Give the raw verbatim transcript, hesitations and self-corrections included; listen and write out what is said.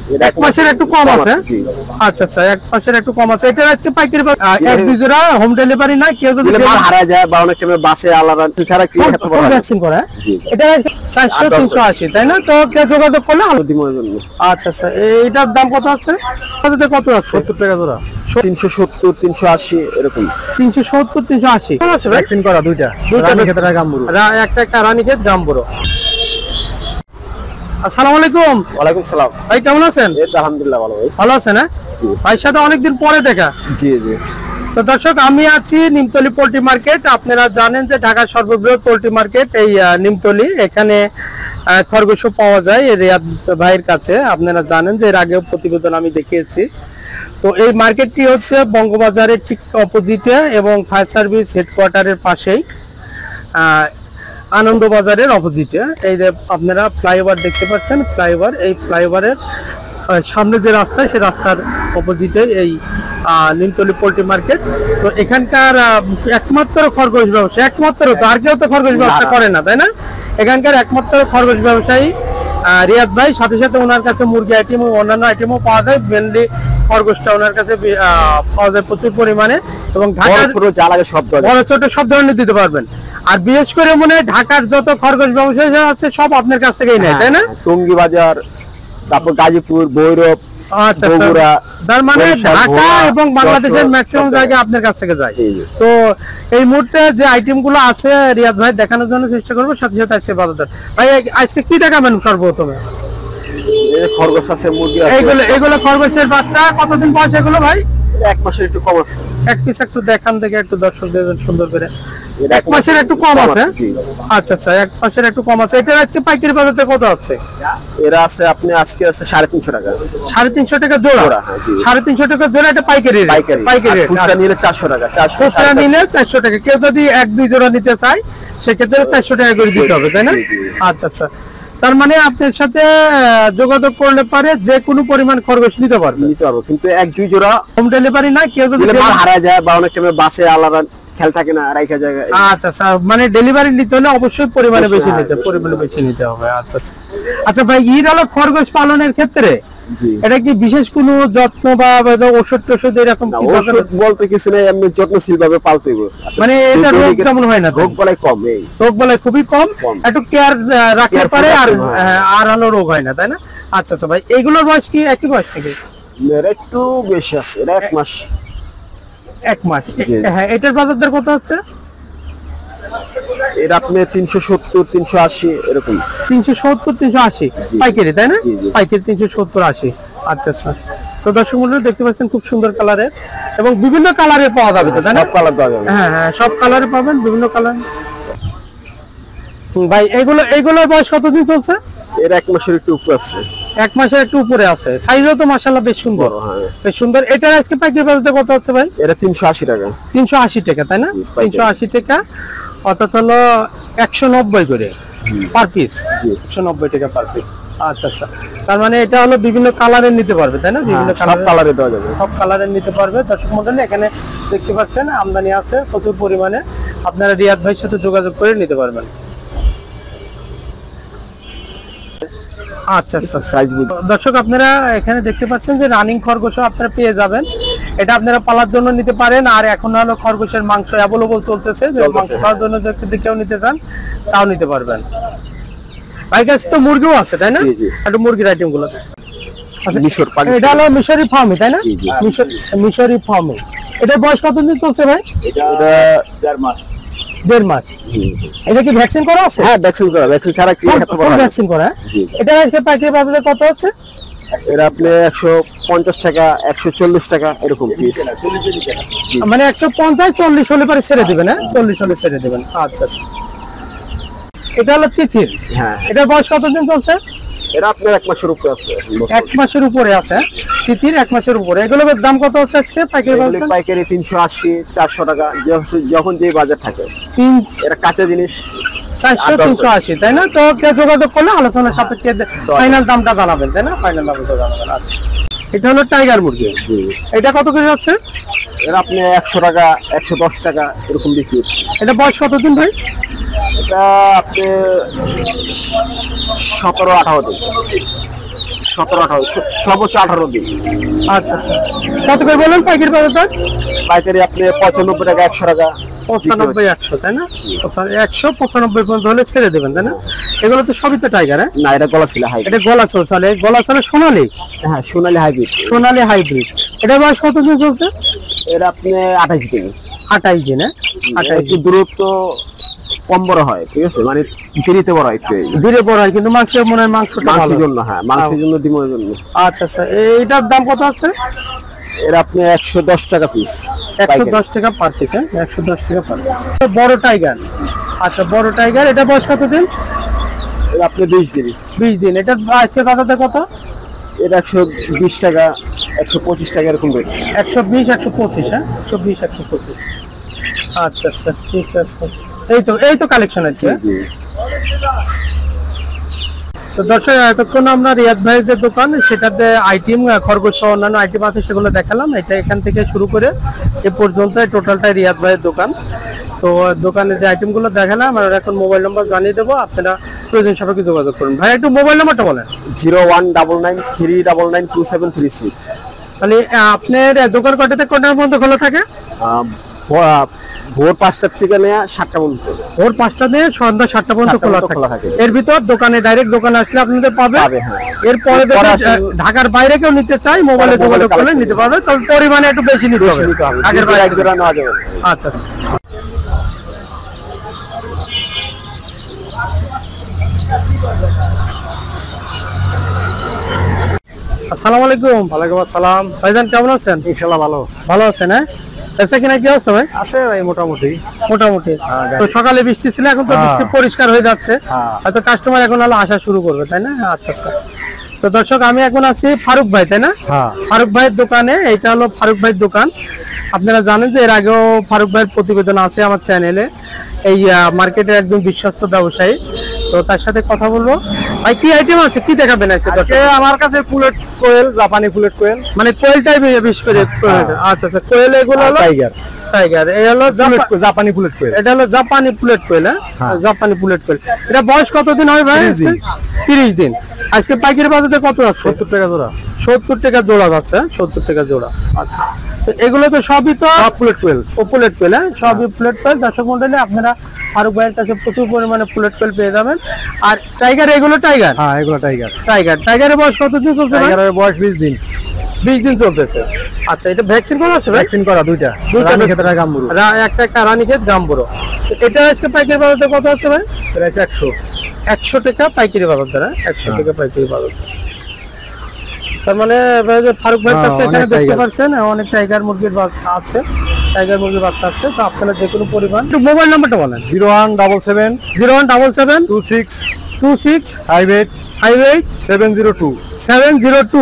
এক মাসের একটু কম আছে। আচ্ছা আচ্ছা, এক মাসের একটু কম আছে। এটা আজকে পাইকারি এক দুই জোড়া হোম ডেলিভারি না, কেউ যদি মাল হারায় যায় বা অনেক সময় বাসে আলাদা ছাড়া কি এত বড় ভ্যাকসিন করে, এটা চারশো তিনশো আশি তাই না? তো কেউ যোগাযোগ করলে দিমোর জন্য। আচ্ছা আচ্ছা, এইটার দাম কত আছে? কত আছে? সত্তর টাকা জোড়া, তিনশো সত্তর তিনশো আশি এরকম। তিনশো সত্তর তিনশো আশি আছে ভ্যাকসিন করা দুইটা, দুইটা ক্ষেত্রে গাম্বুরো, একটা একটা রানীক্ষেত গাম্বুরো। আসসালামু আলাইকুম। ওয়ালাইকুম সালাম। ভাই কেমন আছেন? এই তো আলহামদুলিল্লাহ ভালো। ভাই ভালো আছেন? হ্যাঁ, ভাইয়ের সাথে অনেকদিন পরে দেখা। জি জি। তো দর্শক, আমি আছি নিমতলী পোল্ট্রি মার্কেট। আপনারা জানেন যে ঢাকার সর্ববৃহৎ পোল্ট্রি মার্কেট এই নিমতলী। এখানে খরগোশও পাওয়া যায় রিয়াদ ভাইয়ের কাছে। আপনারা জানেন যে এর আগেও প্রতিবেদন আমি দেখিয়েছি। তো এই মার্কেটটি হচ্ছে বঙ্গবাজারের ঠিক অপোজিটে এবং ফায়ার সার্ভিস হেডকোয়ার্টারের পাশেই, আনন্দবাজারের অপোজিটে। এই যে আপনারা ফ্লাইওভার দেখতে পাচ্ছেন, ফ্লাইওভার, এই ফ্লাইওভারের সামনে যে রাস্তা, সেই রাস্তার অপোজিটে এই নিমতলী পোল্ট্রি মার্কেট। তো এখানকার একমাত্র খরগোশ ব্যবসা, একমাত্র তো আর কেউ তো খরগোশ ব্যবসা করে না তাই না? এখানকার একমাত্র খরগোশ ব্যবসায়ী রিয়াদ ভাই। সাথে সাথে ওনার কাছে মুরগি আইটেম ও অন্যান্য আইটেমও পাওয়া যায়। মেনলি খরগোশটা ওনার কাছে পাওয়া যায় প্রচুর পরিমাণে, এবং ঢাকার ছোট যা লাগে সব বড় ছোট সব ধরনের দিতে পারবেন। আর বিশেষ করে মনে হয় ঢাকার যত খরগোশ ব্যবসায়ী আছে সব আপনার কাছ থেকেই নেয় তাই না? টঙ্গী বাজার, তারপর গাজীপুর, ভৈরব, বগুড়া, তার মানে ঢাকা এবং বাংলাদেশের ম্যাক্সিমাম জায়গায় আপনার কাছ থেকে যায়। তো এই মুহূর্তে যে আইটেম গুলো আছে রিয়াদ ভাই দেখানোর জন্য চেষ্টা করবো। সাথে সাথে আজকে বাজার ভাই আজকে কি দেখাবেন? সর্বপ্রথমে খরগোশ আছে, মুরগি আছে। এইগুলো এগুলো খরগোশের বাচ্চা, কতদিন বয়স এগুলো ভাই? এক মাসের একটু কম আছে। এক পিস একটু দেখান দেখে, একটু দর্শক দেবেন সুন্দর করে। এক মাসের একটু কম আছে। আচ্ছা আচ্ছা, এক মাসের একটু কম আছে। এটা আজকে পাইকারি বাজারে কত আছে? এরা আছে আপনি আজকে আছে সাড়ে তিনশো টাকা। সাড়ে তিনশো টাকা জোড়া? সাড়ে তিনশো টাকা জোড়া। এটা পাইকারি পাইকারি খুচরা নিলে চারশো টাকা। খুচরা নিলে চারশো টাকা। কেউ যদি এক দুই জোড়া নিতে চায় সেক্ষেত্রে চারশো টাকা করে দিতে হবে তাই না? আচ্ছা আচ্ছা, তার মানে আপনার সাথে যোগাযোগ করলে পারে যে কোনো পরিমাণ খরগোশ নিতে পারবে নিতে পারবো, কিন্তু এক দুই জোড়া হোম ডেলিভারি না, কেউ যদি মাল হারায় যায় বা অনেক সময় বাসে আলাদা খেল থাকে না রাইখা জায়গায়। আচ্ছা আচ্ছা, মানে ডেলিভারি নিতে হলে অবশ্যই পরিমাণে বেশি নিতে পরিমাণে বেশি নিতে হবে। আচ্ছা আচ্ছা ভাই, ঈদ আলো খরগোশ পালনের ক্ষেত্রে এটা কি বিশেষ কোনো যত্ন বা ওষুধ টষুধ এরকম ওষুধ বলতে কিছু নেই, এমনি যত্নশীল ভাবে পালতে হবে। মানে এটা রোগ কেমন হয় না? রোগ বালাই কম, এই রোগ বালাই খুবই কম, একটু কেয়ার রাখতে পারে আর আর হলো রোগ হয় না তাই না? আচ্ছা আচ্ছা ভাই, এগুলোর বয়স কি একই বয়স থেকে? এর একটু বেশি আছে, এটা এক মাস। এক মাস। হ্যাঁ, এটার বাজার দর কত হচ্ছে? এর আপনি তিনশো সত্তর তিনশো আশি এরকম। তিনশো সত্তর তিনশো আশি পাইকারি তাই না? পাইকারি তিনশো সত্তর আশি। আচ্ছা আচ্ছা, তো দর্শক মণ্ডলী দেখতে পাচ্ছেন খুব সুন্দর কালারের এবং বিভিন্ন কালারে পাওয়া যাবে তাই না? সব কালার পাওয়া যাবে। হ্যাঁ হ্যাঁ, সব কালারে পাবেন, বিভিন্ন কালার। ভাই এগুলো এগুলোর বয়স কতদিন চলছে? এর এক মাসের একটু উপরে আছে। এক মাসের একটু উপরে আছে। সাইজও তো মাশাআল্লাহ বেশ সুন্দর। হ্যাঁ বেশ সুন্দর। এটা আজকে পাইকারি বাজারে কত হচ্ছে ভাই? এটা তিনশো আশি টাকা। তিনশো আশি টাকা তাই না? তিনশো আশি টাকা, অর্থাৎ হলো একশো নব্বই করে পার পিস। জি, একশো নব্বই টাকা পার পিস। আচ্ছা আচ্ছা, তার মানে এটা হলো বিভিন্ন কালারের নিতে পারবে তাই না? বিভিন্ন সব কালারে দেওয়া যাবে, সব কালারের নিতে পারবে। দর্শক মণ্ডলী এখানে দেখতে পাচ্ছেন আমদানি আছে প্রচুর পরিমাণে। আপনারা রিয়াদ ভাইয়ের সাথে যোগাযোগ করে নিতে পারবেন। আচ্ছা আচ্ছা, সাইজ দর্শক আপনারা এখানে দেখতে পাচ্ছেন যে রানিং খরগোশও আপনারা পেয়ে যাবেন। এটা আপনারা পালার জন্য নিতে পারেন। আর এখন হলো খরগোশের মাংস অ্যাভেলেবল চলতেছে, যে মাংস খাওয়ার জন্য যদি কেউ নিতে চান তাও নিতে পারবেন। ভাই কাছে তো মুরগিও আছে তাই না? একটু মুরগির আইটেম গুলো। আচ্ছা, মিশর পাকিস্তান, এটা হলো মিশরি ফার্মি তাই না? মিশরি ফার্মি। এটা বয়স কতদিন চলছে ভাই? এটা দেড় মাস। দেড় মাস। এটা কি ভ্যাকসিন করা আছে? হ্যাঁ ভ্যাকসিন করা। ভ্যাকসিন ছাড়া কি এত বড় ভ্যাকসিন করা? এটা আজকে পাইকারি বাজারে কত হচ্ছে? এর আপনি একশো পঞ্চাশ টাকা একশো চল্লিশ টাকা এরকম পিস। মানে একশো পঞ্চাশ চল্লিশ হলে পরে ছেড়ে দিবেন? হ্যাঁ চল্লিশ হলে ছেড়ে দিবেন। আচ্ছা আচ্ছা, এটা হলো তিথির। হ্যাঁ, এটা বয়স কতদিন চলছে? এটা আপনার এক মাসের উপরে আছে। এক মাসের উপরে আছে তিথির, এক মাসের উপরে। এগুলোর দাম কত হচ্ছে আজকে পাইকারি বাজারে? পাইকারি তিনশো আশি চারশো টাকা, যখন যে বাজার থাকে। এটা কাঁচা জিনিস চারশো তিনশো আশি তাই না? তো কেউ যোগাযোগ করলে আলোচনার সাপেক্ষে ফাইনাল দামটা জানাবেন তাই না? ফাইনাল দামটা জানাবেন। আচ্ছা, এটা হলো টাইগার মুরগি। এটা কত করে যাচ্ছে? এটা আপনি একশো টাকা একশো দশ টাকা এরকম বিক্রি হচ্ছে। এটা বয়স কতদিন ভাই? এটা আপনি সতেরো আঠারো দিন। সতেরো আঠারো সর্বোচ্চ আঠারো দিন। আচ্ছা আচ্ছা, কত করে বলেন পাইকারি বাজারটা? পাইকারি আপনি পঁচানব্বই টাকা, একশো টাকা, পঁচানব্বই একশো, তাই না? একশো পঁচানব্বই পর্যন্ত হলে ছেড়ে দেবেন, তাই না? এগুলো তো সবই তো টাইগার। হ্যাঁ না, এটা গলা ছিল হাই, এটা গলা চল চলে, গলা চলে সোনালি। হ্যাঁ সোনালী হাইব্রিড। সোনালি হাইব্রিড। এটা বয়স কতদিন চলছে? এটা আপনি আঠাইশ দিন। আঠাইশ দিন। হ্যাঁ আঠাইশ একটু দূরত্ব কম বড় হয়, ঠিক আছে, মানে ধীরেতে বড় হয়, একটু ধীরে বড় হয়, কিন্তু মাংসের মনে হয় মাংসটা মাংসের জন্য। হ্যাঁ মাংসের জন্য, ডিমের জন্য। আচ্ছা আচ্ছা, এইটার দাম কত আছে? এটা আপনি একশো দশ টাকা পিস। একশো দশ টাকা পার পিস। হ্যাঁ একশো দশ টাকা পার পিস। বড় টাইগার। আচ্ছা বড় টাইগার, এটা বয়স কতদিন? এটা আপনি বিশ দিন। বিশ দিন। এটা আজকে বাজারে কত? এটা একশো বিশ টাকা, একশো পঁচিশ টাকা এরকম রেট। একশো বিশ একশো পঁচিশ। হ্যাঁ একশো বিশ একশো পঁচিশ। আচ্ছা আচ্ছা ঠিক আছে। এই তো এই তো কালেকশন আছে। জি। তো দর্শক, এতক্ষণ আমরা রিয়াদ ভাইয়ের দোকান, সেটাতে আইটেম খরগোশ সহ অন্যান্য আইটেম আছে সেগুলো দেখালাম। এটা এখান থেকে শুরু করে এ পর্যন্ত টোটালটাই রিয়াদ ভাইয়ের দোকান। তো দোকানে যে আইটেমগুলো দেখালাম, আর এখন মোবাইল নম্বর জানিয়ে দেবো, আপনারা প্রয়োজন সাপেক্ষে যোগাযোগ করুন। ভাই একটু মোবাইল নাম্বারটা বলেন। Zero one double nine three double nine two seven three six. তাহলে আপনার দোকান কটাতে কটার পর্যন্ত খোলা থাকে? ভোর পাঁচটার থেকে নিয়ে সাতটা পর্যন্ত। ভোর পাঁচটা দিয়ে সন্ধ্যা সাতটা পর্যন্ত খোলা থাকে। এর ভিতর দোকানে ডাইরেক্ট দোকানে আসলে আপনাদের পাবে। এরপরে ঢাকার বাইরে কেউ নিতে চাই, মোবাইলে যোগাযোগ করলে নিতে পারবে, তবে পরিমাণে একটু বেশি নিতে হবে। আগের বার এক জোড়া নেওয়া যাবে। আচ্ছা আচ্ছা। আসসালামু আলাইকুম। ওয়ালাইকুম আসসালাম। ভাইজান কেমন আছেন? ইনশাআল্লাহ ভালো। ভালো আছেন? হ্যাঁ বেচা কিনা কি অবস্থা ভাই? আছে ভাই মোটামুটি। মোটামুটি। তো সকালে বৃষ্টি ছিল, এখন তো বৃষ্টি পরিষ্কার হয়ে যাচ্ছে, হয়তো কাস্টমার এখন হলো আসা শুরু করবে, তাই না? আচ্ছা আচ্ছা। তো দর্শক, আমি এখন আছি ফারুক ভাই, তাই না? ফারুক ভাইয়ের দোকানে। এইটা হলো ফারুক ভাইয়ের দোকান। আপনারা জানেন যে এর আগেও ফারুক ভাইয়ের প্রতিবেদন আছে আমার চ্যানেলে। এই মার্কেটের একদম বিশ্বস্ত ব্যবসায়ী। তো তার সাথে কথা বলবো। ভাই কি আইটেম আছে, কি দেখাবেন? আছে আমার কাছে ফুলেট কোয়েল, জাপানি ফুলেট কোয়েল, মানে কোয়েলটাই বেশি করে। আচ্ছা আচ্ছা, কোয়েল এগুলো হলো টাইগার। টাইগার এই হলো জাপানি ফুলেট কোয়েল। এটা হলো জাপানি ফুলেট কোয়েল। হ্যাঁ জাপানি ফুলেট কোয়েল। এটা বয়স কতদিন হয় ভাই? তিরিশ দিন। আজকে পাইকারি বাজারে কত আছে? সত্তর টাকা জোড়া। সত্তর টাকা জোড়া যাচ্ছে। সত্তর টাকা জোড়া। আচ্ছা, তো এগুলো তো সবই তো ফুলেট কোয়েল। ও ফুলেট কোয়েল। হ্যাঁ সবই ফুলেট কোয়েল। দর্শক মন্ডলী, আপনারা ফারুক ভাইয়ের কাছে প্রচুর পরিমাণে ফুলেট কোয়েল পেয়ে যাবেন। আর টাইগার, এগুলো টাইগার। হ্যাঁ এগুলো টাইগার। টাইগার টাইগারের বয়স কতদিন চলছে? টাইগারের বয়স বিশ দিন। বিশ দিন চলতেছে। আচ্ছা, এটা ভ্যাকসিন করা আছে? ভ্যাকসিন করা দুইটা। দুইটা রানীক্ষেত আর গাম্বুরু। একটা একটা রানীক্ষেত গাম্বুরু। এটা আজকে পাইকারি বাজারে কত আছে ভাই? এটা আছে একশো। একশো টাকা পাইকারি বাজার দ্বারা। একশো টাকা পাইকারি বাজার। তার মানে ফারুক ভাইয়ের কাছে এখানে দেখতে পাচ্ছেন অনেক টাইগার মুরগির বাচ্চা আছে। টাইগার মুরগির বাচ্চা আছে। তো আপনারা যে কোনো পরিমাণ। মোবাইল নাম্বারটা বলেন। Zero one double seven zero one double seven two six two six five eight five eight seven zero two seven zero two.